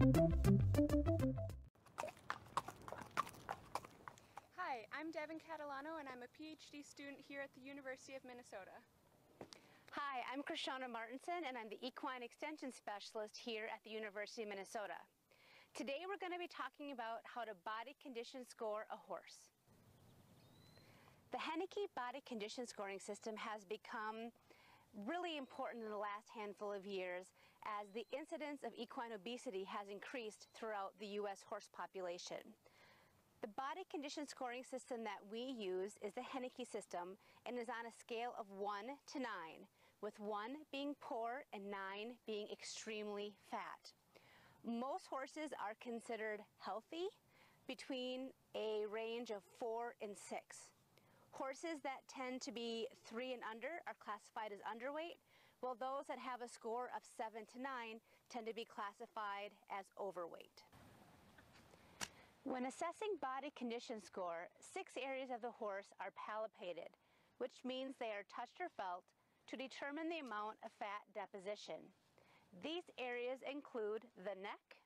Hi, I'm Devan Catalano and I'm a PhD student here at the University of Minnesota. Hi, I'm Krishona Martinson and I'm the Equine Extension Specialist here at the University of Minnesota. Today we're going to be talking about how to body condition score a horse. The Heneke body condition scoring system has become really important in the last handful of years as the incidence of equine obesity has increased throughout the U.S. horse population. The body condition scoring system that we use is the Heneke system and is on a scale of 1 to 9, with 1 being poor and 9 being extremely fat. Most horses are considered healthy between a range of 4 and 6. Horses that tend to be 3 and under are classified as underweight, while those that have a score of 7 to 9 tend to be classified as overweight. When assessing body condition score, 6 areas of the horse are palpated, which means they are touched or felt to determine the amount of fat deposition. These areas include the neck,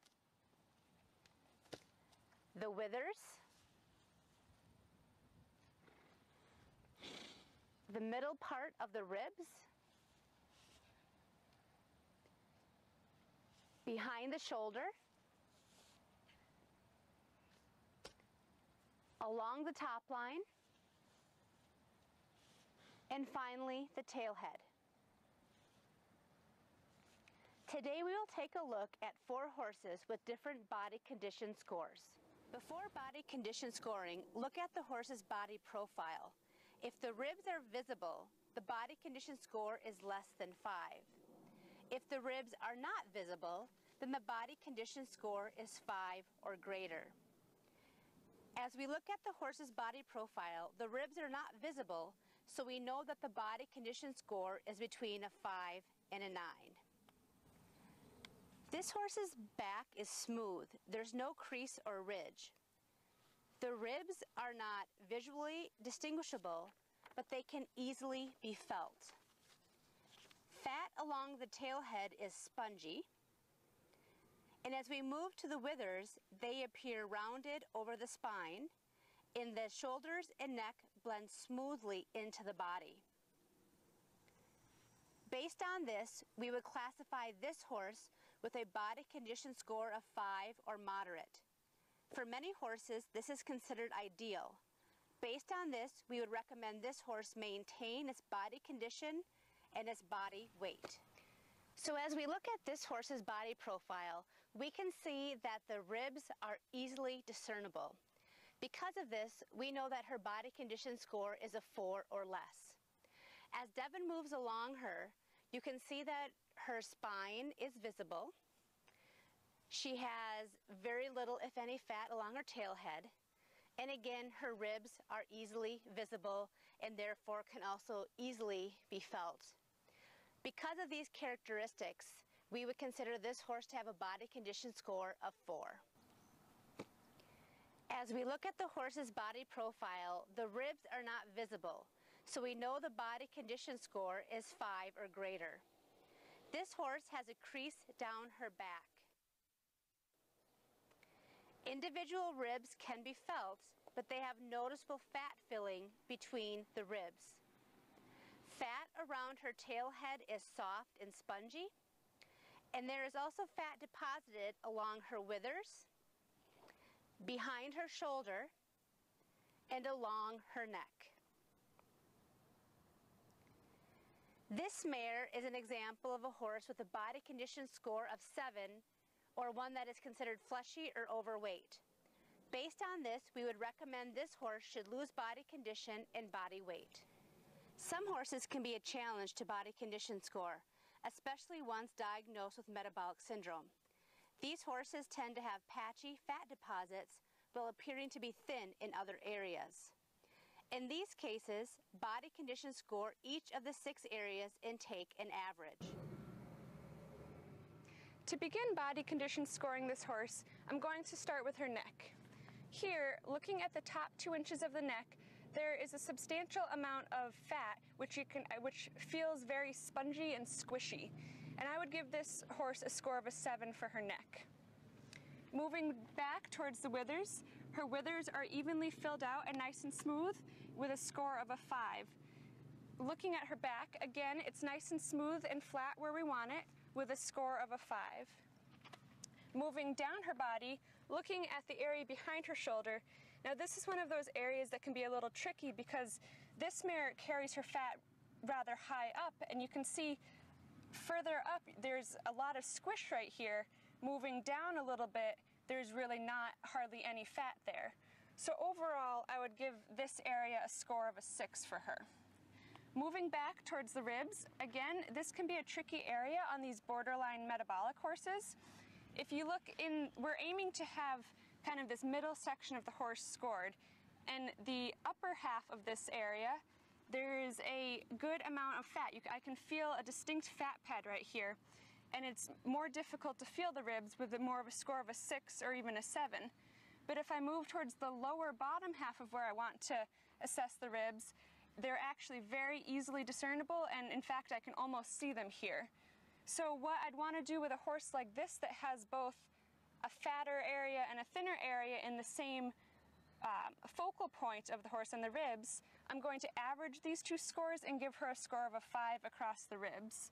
the withers, the middle part of the ribs, behind the shoulder, along the top line, and finally the tail head. Today we will take a look at 4 horses with different body condition scores. Before body condition scoring, look at the horse's body profile. If the ribs are visible, the body condition score is less than 5. If the ribs are not visible, then the body condition score is 5 or greater. As we look at the horse's body profile, the ribs are not visible, so we know that the body condition score is between a 5 and a 9. This horse's back is smooth. There's no crease or ridge. The ribs are not visually distinguishable, but they can easily be felt. Fat along the tail head is spongy, and as we move to the withers, they appear rounded over the spine, and the shoulders and neck blend smoothly into the body. Based on this, we would classify this horse with a body condition score of 5 or moderate. For many horses, this is considered ideal. Based on this, we would recommend this horse maintain its body condition and its body weight. So as we look at this horse's body profile, we can see that the ribs are easily discernible. Because of this, we know that her body condition score is a 4 or less. As Devan moves along her, you can see that her spine is visible. She has very little, if any, fat along her tail head. And again, her ribs are easily visible and therefore can also easily be felt. Because of these characteristics, we would consider this horse to have a body condition score of 4. As we look at the horse's body profile, the ribs are not visible, so we know the body condition score is 5 or greater. This horse has a crease down her back. Individual ribs can be felt, but they have noticeable fat filling between the ribs. Fat around her tail head is soft and spongy, and there is also fat deposited along her withers, behind her shoulder, and along her neck. This mare is an example of a horse with a body condition score of 7, or one that is considered fleshy or overweight. Based on this, we would recommend this horse should lose body condition and body weight. Some horses can be a challenge to body condition score, especially ones diagnosed with metabolic syndrome. These horses tend to have patchy fat deposits while appearing to be thin in other areas. In these cases, body condition score each of the 6 areas and take an average. To begin body condition scoring this horse, I'm going to start with her neck. Here, looking at the top 2 inches of the neck, there is a substantial amount of fat which feels very spongy and squishy. And I would give this horse a score of a 7 for her neck. Moving back towards the withers, her withers are evenly filled out and nice and smooth with a score of a 5. Looking at her back, again, it's nice and smooth and flat where we want it with a score of a 5. Moving down her body, looking at the area behind her shoulder. Now this is one of those areas that can be a little tricky because this mare carries her fat rather high up, and you can see further up there's a lot of squish right here. Moving down a little bit, there's really not hardly any fat there. So overall, I would give this area a score of a 6 for her. Moving back towards the ribs, again, this can be a tricky area on these borderline metabolic horses. If you look in, we're aiming to have kind of this middle section of the horse scored, and the upper half of this area, there's a good amount of fat. I can feel a distinct fat pad right here, and it's more difficult to feel the ribs with more of a score of a 6 or even a 7. But if I move towards the lower bottom half of where I want to assess the ribs, they're actually very easily discernible, and in fact I can almost see them here. So what I'd want to do with a horse like this that has both a fatter area and a thinner area in the same focal point of the horse and the ribs, I'm going to average these two scores and give her a score of a 5 across the ribs.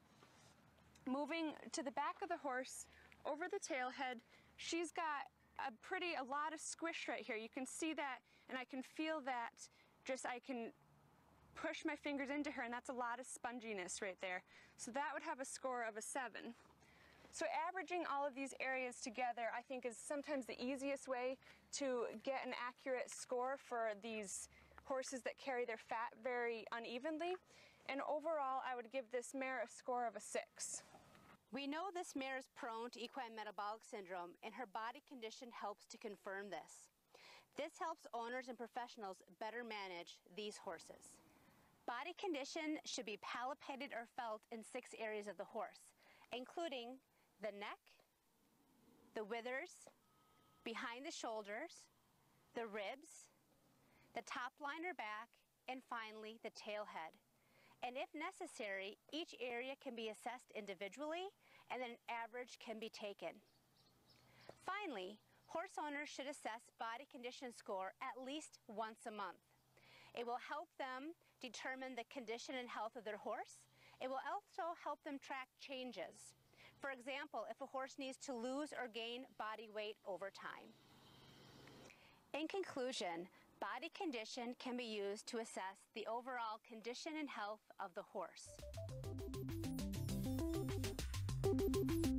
Moving to the back of the horse, over the tail head, she's got a lot of squish right here. You can see that, and I can feel that. I can push my fingers into her, and that's a lot of sponginess right there. So that would have a score of a 7. So averaging all of these areas together, I think, is sometimes the easiest way to get an accurate score for these horses that carry their fat very unevenly. And overall, I would give this mare a score of a 6. We know this mare is prone to equine metabolic syndrome, and her body condition helps to confirm this. This helps owners and professionals better manage these horses. Body condition should be palpated or felt in 6 areas of the horse, including the neck, the withers, behind the shoulders, the ribs, the top line or back, and finally the tail head. And if necessary, each area can be assessed individually, and then an average can be taken. Finally, horse owners should assess body condition score at least once a month. It will help them determine the condition and health of their horse. It will also help them track changes. For example, if a horse needs to lose or gain body weight over time. In conclusion, body condition can be used to assess the overall condition and health of the horse.